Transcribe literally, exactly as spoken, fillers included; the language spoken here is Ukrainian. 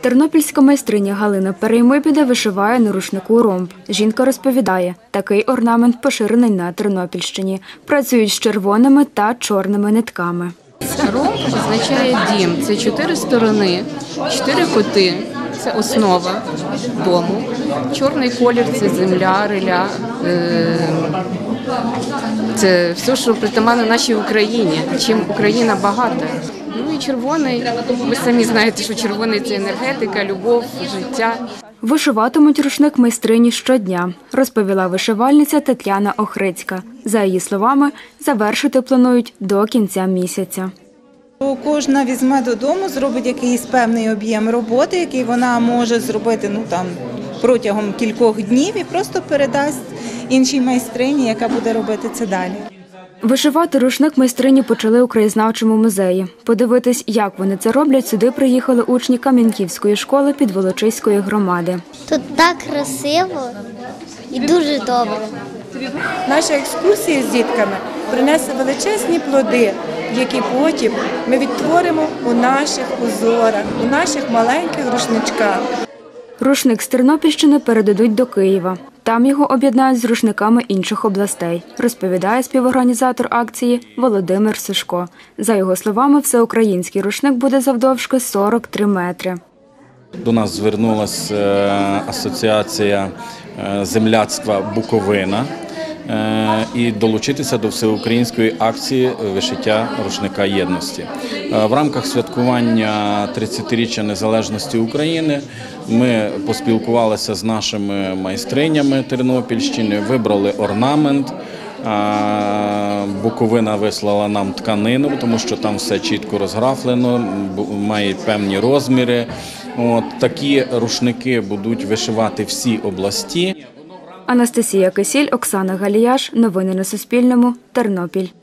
Тернопільська майстриня Галина Переймибіда вишиває на рушнику ромб. Жінка розповідає, такий орнамент поширений на Тернопільщині. Працюють з червоними та чорними нитками. Ромб означає дім. Це чотири сторони, чотири кути. Це основа дому. Чорний колір – це земля, риля. Це все, що притаманно нашій Україні, чим Україна багата. Ну і червоний, ви самі знаєте, що червоний – це енергетика, любов, життя. Вишиватимуть рушник майстрині щодня, розповіла вишивальниця Тетяна Охрицька. За її словами, завершити планують до кінця місяця. Кожна візьме додому, зробить якийсь певний об'єм роботи, який вона може зробити ну, там, протягом кількох днів і просто передасть іншій майстрині, яка буде робити це далі. Вишивати рушник майстрині почали у краєзнавчому музеї. Подивитись, як вони це роблять, сюди приїхали учні Кам'янківської школи Підволочиської громади. Тут так красиво і дуже добре. Наша екскурсія з дітками принесе величезні плоди, які потім ми відтворимо у наших узорах, у наших маленьких рушничках. Рушник з Тернопільщини передадуть до Києва. Там його об'єднають з рушниками інших областей, розповідає співорганізатор акції Володимир Сушко. За його словами, всеукраїнський рушник буде завдовжки сорок три метри. До нас звернулася асоціація земляцтва «Буковина» і долучитися до всеукраїнської акції вишиття рушника єдності. В рамках святкування тридцятиріччя незалежності України ми поспілкувалися з нашими майстринями Тернопільщини, вибрали орнамент. Буковина вислала нам тканину, тому що там все чітко розграфлено, має певні розміри. От, такі рушники будуть вишивати всі області. Анастасія Кисіль, Оксана Галіяш. Новини на Суспільному. Тернопіль.